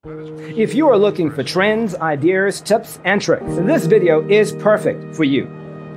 If you are looking for trends, ideas, tips, and tricks, this video is perfect for you.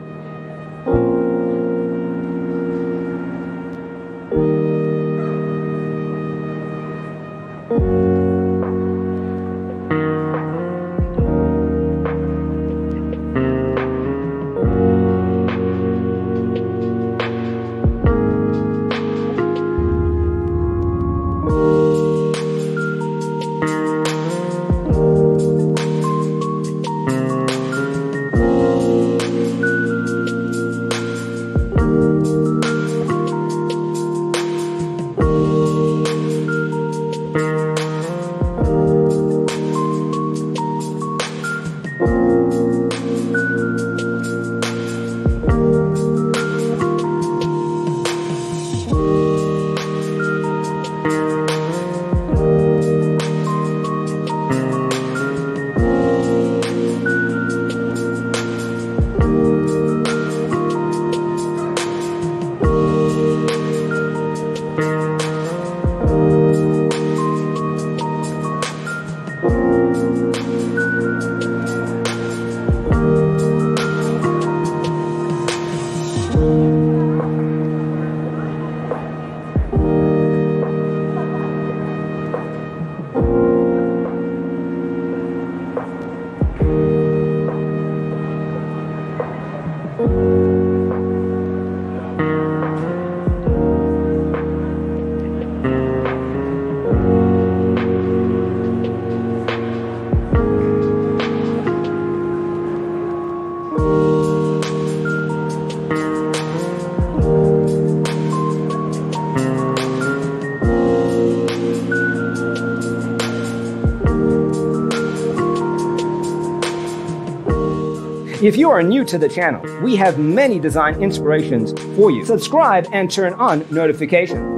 If you are new to the channel, we have many design inspirations for you. Subscribe and turn on notifications.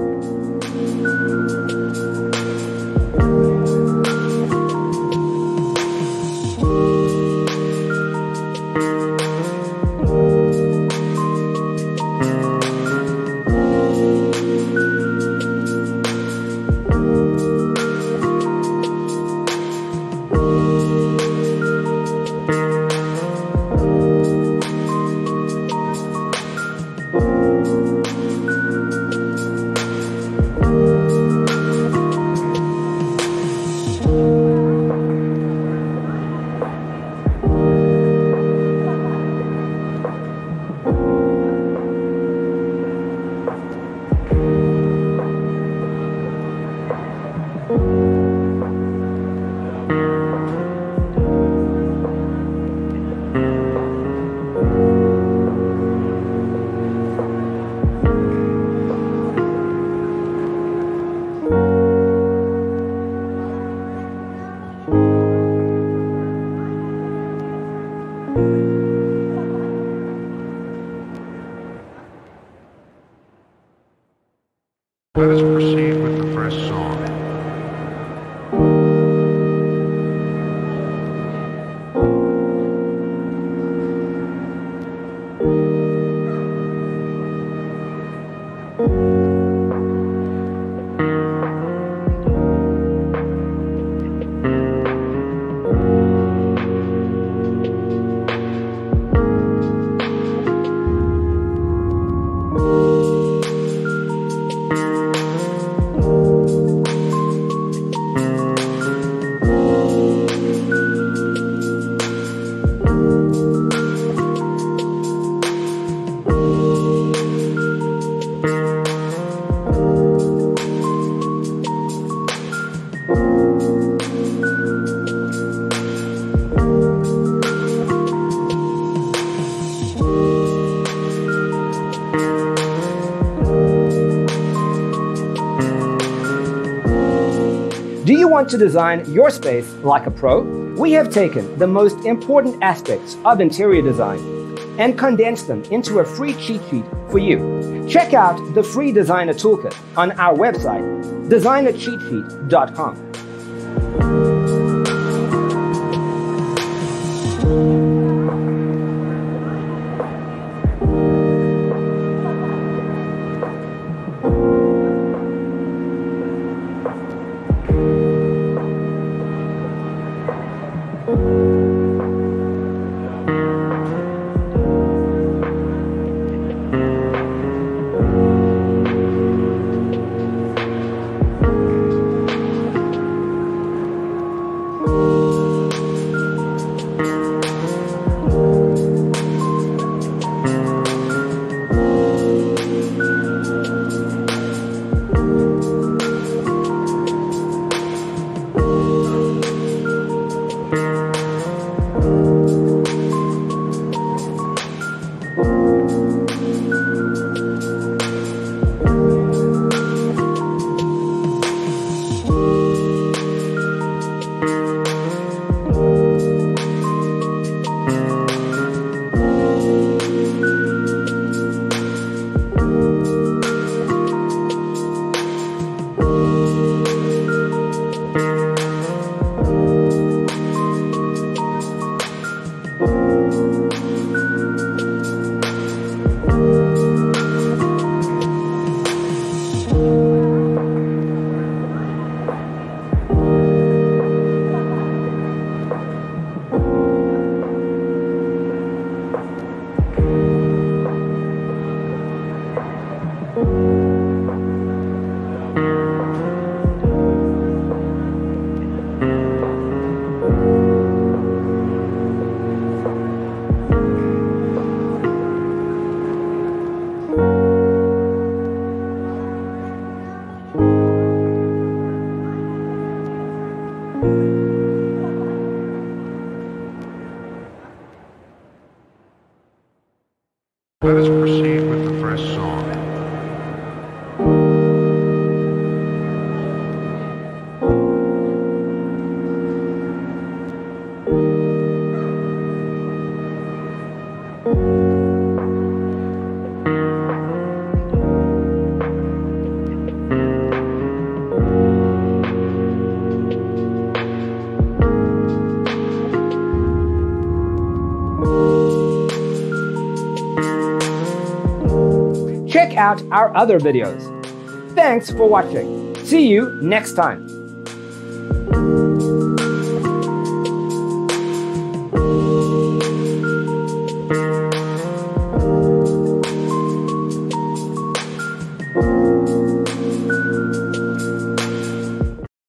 Let us proceed with the first song. Do you want to design your space like a pro? We have taken the most important aspects of interior design and condensed them into a free cheat sheet for you. Check out the free designer toolkit on our website, designercheatsheet.com. Let us proceed with the first song. Check out our other videos. Thanks for watching. See you next time.